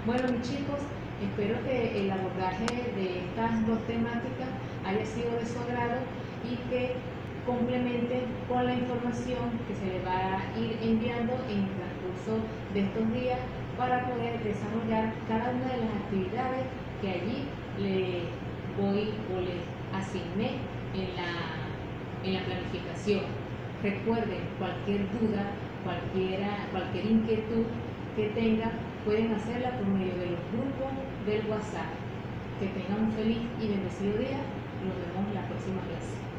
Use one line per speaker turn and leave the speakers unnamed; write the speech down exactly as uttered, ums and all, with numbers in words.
Bueno, mis chicos, espero que el abordaje de estas dos temáticas haya sido de su agrado y que complementen con la información que se les va a ir enviando en el transcurso de estos días para poder desarrollar cada una de las actividades que allí le voy o le asigné en la, en la planificación. Recuerden, cualquier duda, cualquiera, cualquier inquietud que tengan, pueden hacerla por medio de los grupos del WhatsApp. Que tengan un feliz y bendecido día. Nos vemos en la próxima clase.